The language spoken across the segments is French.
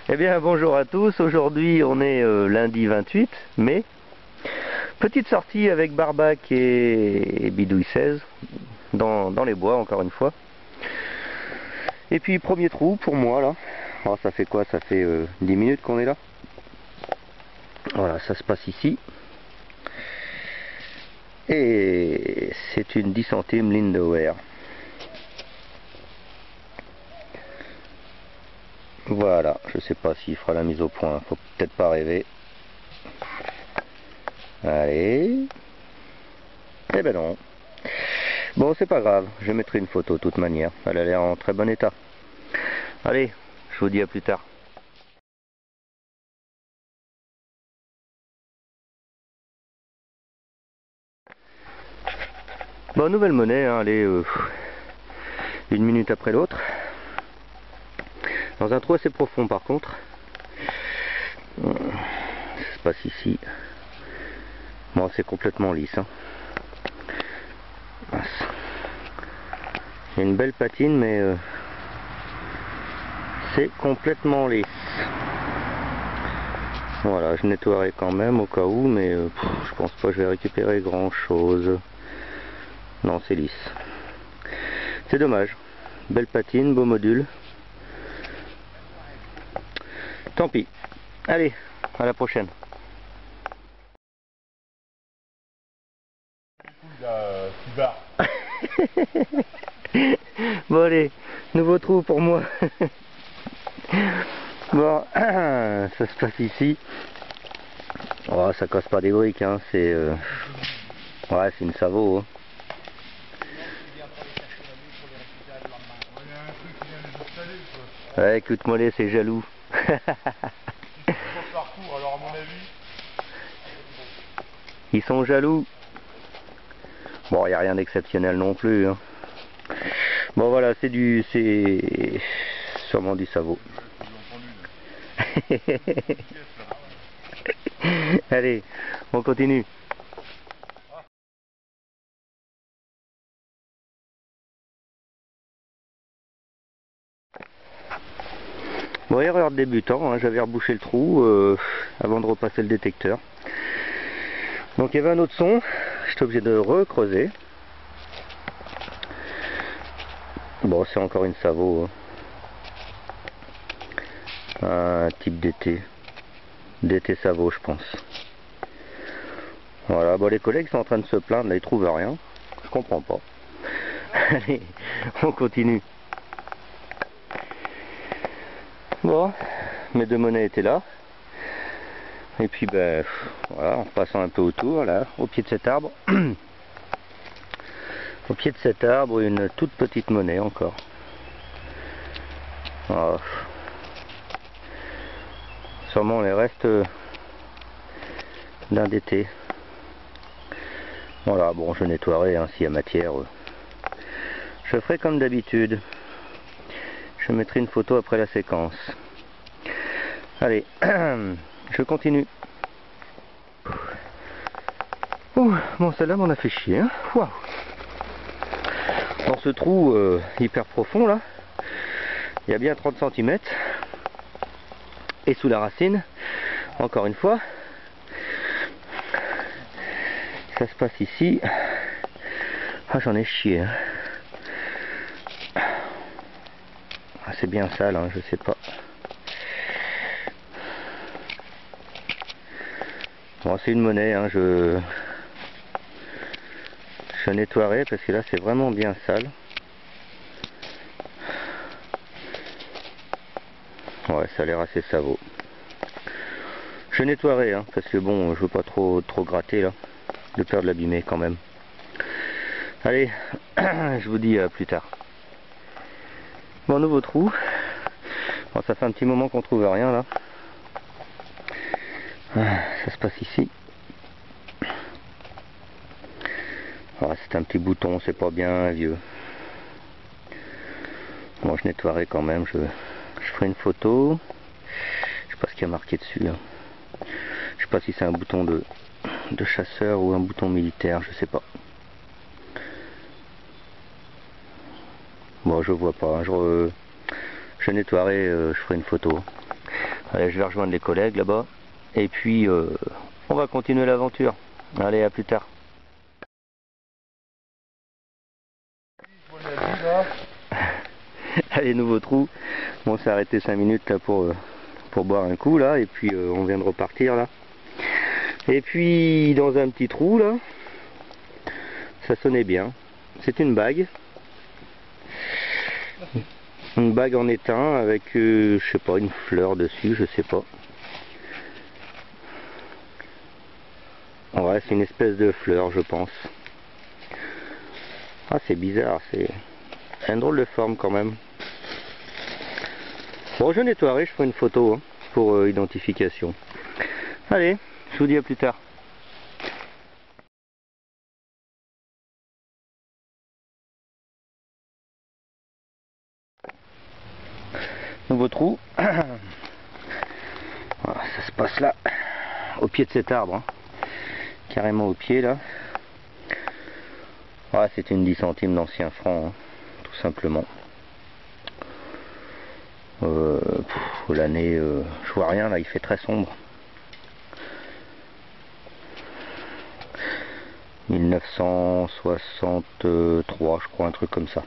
Eh bien bonjour à tous, aujourd'hui on est lundi 28 mai. Petite sortie avec Barbac et Bidouille 16 dans les bois encore une fois. Et puis premier trou pour moi là. Alors, ça fait quoi? Ça fait 10 minutes qu'on est là. Voilà, ça se passe ici. Et c'est une 10 centimes Lindauer. Voilà, je sais pas s'il fera la mise au point, faut peut-être pas rêver. Allez. Eh ben non. Bon, c'est pas grave, je mettrai une photo de toute manière, elle a l'air en très bon état. Allez, je vous dis à plus tard. Bon, nouvelle monnaie, hein, allez, une minute après l'autre. Dans un trou assez profond par contre. Ça se passe ici. Bon, c'est complètement lisse. Hein. Il y a une belle patine, mais c'est complètement lisse. Voilà, je nettoierai quand même au cas où, mais je pense pas que je vais récupérer grand chose. Non, c'est lisse. C'est dommage. Belle patine, beau module. Tant pis. Allez, à la prochaine. Bon allez, nouveau trou pour moi. Bon, ça se passe ici. Oh, ça casse pas des briques, hein. C'est ouais, c'est une Savo. Hein. Ouais, écoute-moi les, c'est jaloux. Ils sont jaloux. Bon, il n'y a rien d'exceptionnel non plus. Hein. Bon voilà, c'est sûrement du Savo. Allez, on continue. Bon, erreur de débutant, hein, j'avais rebouché le trou avant de repasser le détecteur. Donc il y avait un autre son, j'étais obligé de recreuser. Bon, c'est encore une Savo. Hein. Un type d'été. D'été Savo, je pense. Voilà, bon, les collègues sont en train de se plaindre, là ils trouvent rien. Je comprends pas. Allez, on continue. Bon, mes deux monnaies étaient là. Et puis ben voilà, en passant un peu autour, là, au pied de cet arbre. Au pied de cet arbre, une toute petite monnaie encore. Oh. Sûrement les restes d'un d'été. Voilà, bon, je nettoierai hein, s'il y a matière. Je ferai comme d'habitude. Je mettrai une photo après la séquence. Allez, je continue. Ouh, bon, celle-là m'en a fait chier. Hein. Waouh. Dans ce trou hyper profond, là, il y a bien 30 cm. Et sous la racine, encore une fois, ça se passe ici. Ah, j'en ai chié. Hein. Ah, c'est bien sale, hein, je sais pas. Bon, c'est une monnaie, hein, je nettoierai parce que là c'est vraiment bien sale. Ouais, ça a l'air assez Savo. Je nettoierai, hein, parce que bon, je veux pas trop gratter là, de peur de l'abîmer quand même. Allez, je vous dis à plus tard. Bon, nouveau trou. Bon, ça fait un petit moment qu'on trouve rien là. Ça se passe ici. C'est un petit bouton, c'est pas bien vieux. Bon, je nettoierai quand même, je ferai une photo. Je sais pas ce qu'il y a marqué dessus. Hein. Je sais pas si c'est un bouton de chasseur ou un bouton militaire, je sais pas. Bon, je vois pas. Je nettoierai, je ferai une photo. Allez, je vais rejoindre les collègues là-bas. Et puis, on va continuer l'aventure. Allez, à plus tard. Allez, nouveau trou. Bon, on s'est arrêté 5 minutes là pour boire un coup là. Et puis, on vient de repartir là. Et puis, dans un petit trou là, ça sonnait bien. C'est une bague. Une bague en étain avec, je sais pas, une fleur dessus, je sais pas. Ouais, c'est une espèce de fleur, je pense. Ah, c'est bizarre, c'est une drôle de forme quand même. Bon, je nettoierai, je ferai une photo hein, pour identification. Allez, je vous dis à plus tard. Nouveau trou. Voilà, ça se passe là, au pied de cet arbre. Hein. Carrément au pied là. Ah, c'est une 10 centimes d'ancien franc, hein, tout simplement. L'année, je vois rien là, il fait très sombre. 1963, je crois, un truc comme ça.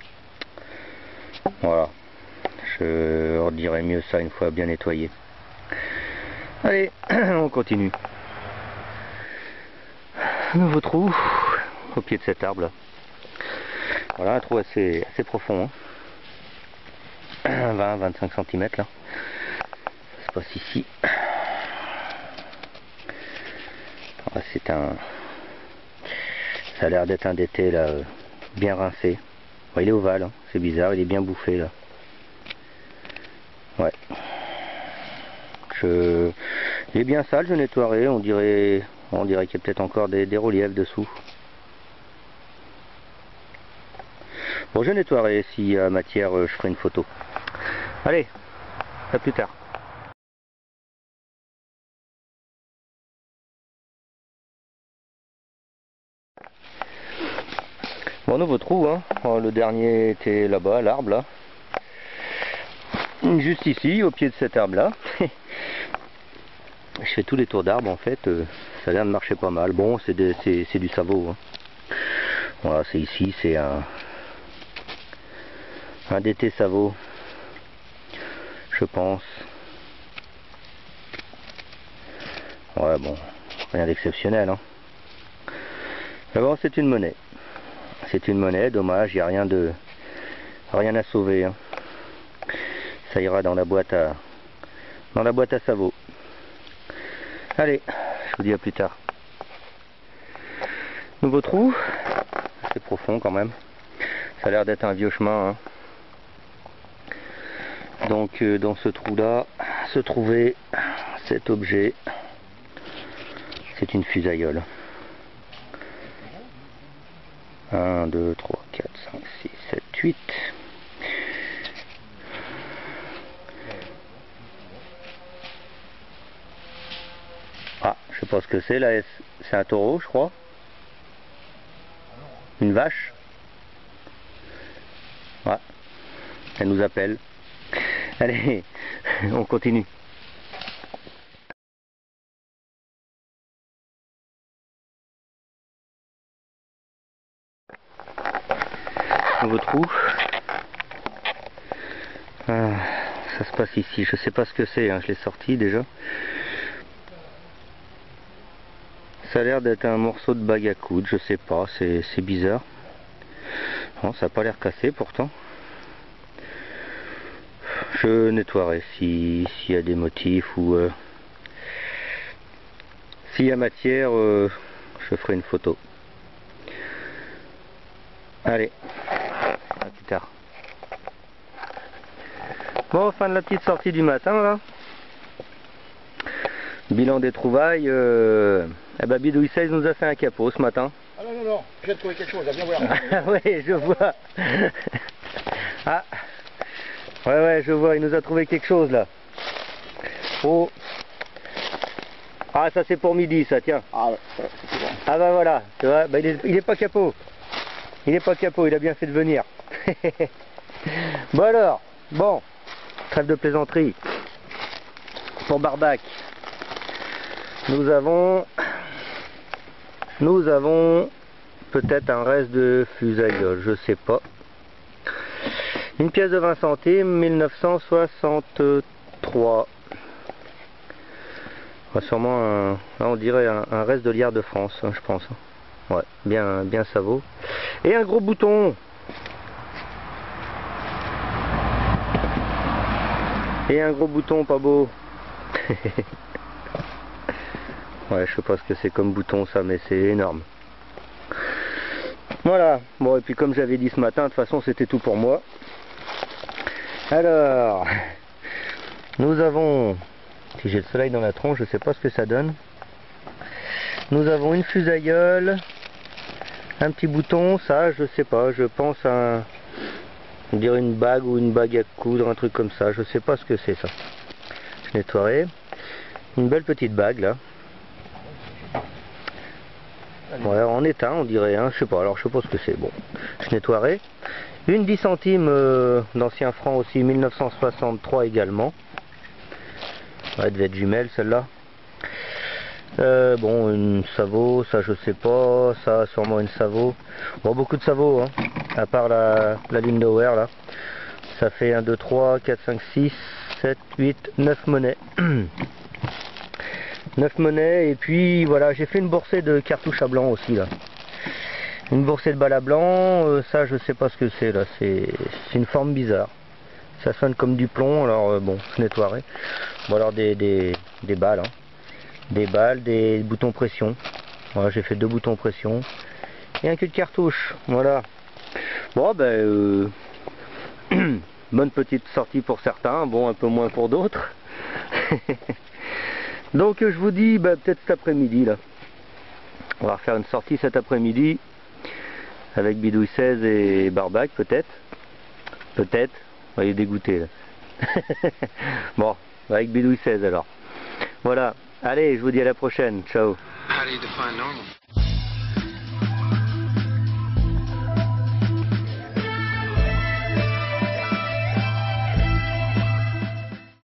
Voilà. Je redirai mieux ça une fois bien nettoyé. Allez, on continue. Nouveau trou au pied de cet arbre là. Voilà, un trou assez profond. Hein. 20-25 cm là. Ça se passe ici. C'est un... Ça a l'air d'être un d'été là, bien rincé. Ouais, il est ovale, hein. C'est bizarre, il est bien bouffé là. Ouais. Il est bien sale, je nettoierai, on dirait qu'il y a peut-être encore des reliefs dessous. Bon, je nettoierai, s'il y a matière, je ferai une photo. Allez, à plus tard. Bon, nouveau trou, hein. Le dernier était là-bas, l'arbre là. Juste ici, au pied de cet arbre là. Je fais tous les tours d'arbres en fait, ça a l'air de marcher pas mal. Bon, c'est du sabot. Hein. Voilà, c'est ici, c'est un d'été sabot, je pense. Ouais, bon, rien d'exceptionnel. Hein. Mais bon, c'est une monnaie. C'est une monnaie, dommage, il n'y a rien à sauver. Hein. Ça ira dans la boîte à sabot. Allez, je vous dis à plus tard. Nouveau trou, c'est profond quand même. Ça a l'air d'être un vieux chemin. Hein. Donc dans ce trou là se trouvait cet objet. C'est une fusaïole. 1, 2, 3, 4, 5, 6, 7, 8. Ah, je sais pas ce que c'est là, c'est un taureau je crois. Une vache. Ouais, elle nous appelle. Allez, on continue. Nouveau trou. Ça se passe ici, je sais pas ce que c'est, hein, je l'ai sorti déjà. Ça a l'air d'être un morceau de bague à coudre, je sais pas, c'est bizarre. Non, ça n'a pas l'air cassé pourtant. Je nettoierai s'il y a des motifs ou s'il y a matière, je ferai une photo. Allez, à plus tard. Bon, fin de la petite sortie du matin là. Bilan des trouvailles, eh ben Bidouille 16 nous a fait un capot ce matin. Ah non, je viens de trouver quelque chose, viens voir. Oui, je vois. Ah, ouais, je vois, il nous a trouvé quelque chose là. Oh. Ah, ça c'est pour midi ça, tiens. Ah ouais, c'est bon. Ah bah voilà, tu vois, bah, il est pas capot. Il est pas capot, il a bien fait de venir. Bon alors, bon, trêve de plaisanterie. pour Barbac, nous avons peut-être un reste de fusaïole, je sais pas. Une pièce de 20 centimes, 1963. Sûrement là on dirait un reste de liard de France, hein, je pense. Ouais, bien ça vaut. Et un gros bouton. Et un gros bouton pas beau. Ouais, je sais pas ce que c'est comme bouton ça, mais c'est énorme. Voilà, bon, et puis comme j'avais dit ce matin, de toute façon c'était tout pour moi. Alors, nous avons, si j'ai le soleil dans la tronche, je sais pas ce que ça donne. Nous avons une fusaïole, un petit bouton, ça je sais pas, je pense à on dirait une bague ou une bague à coudre, un truc comme ça, je sais pas ce que c'est ça. Je nettoierai. Une belle petite bague là. Ouais, en étain on dirait, hein, je sais pas, alors je sais pas ce que c'est, bon, je nettoierai. Une 10 centimes d'ancien franc aussi, 1963 également. Ouais, elle devait être jumelle celle-là. Bon, une Savo, ça je sais pas, ça sûrement une Savo. Bon, beaucoup de Savo, hein, à part la Lindauer là. Ça fait 1, 2, 3, 4, 5, 6, 7, 8, 9 monnaies. 9 monnaies, et puis voilà, j'ai fait une boursée de cartouches à blanc aussi là. Une boursée de balles à blanc, ça je sais pas ce que c'est là, c'est une forme bizarre. Ça sonne comme du plomb, alors bon, je nettoierai. Bon alors des balles, hein. Des balles, des boutons pression. Voilà, j'ai fait 2 boutons pression. Et un cul de cartouche, voilà. Bon ben, bonne petite sortie pour certains, bon un peu moins pour d'autres. Donc je vous dis, bah, peut-être cet après-midi là. On va refaire une sortie cet après-midi. Avec Bidouille 16 et Barbac peut-être. Peut-être. On va les dégoûter là. Bon, avec Bidouille 16 alors. Voilà. Allez, je vous dis à la prochaine. Ciao.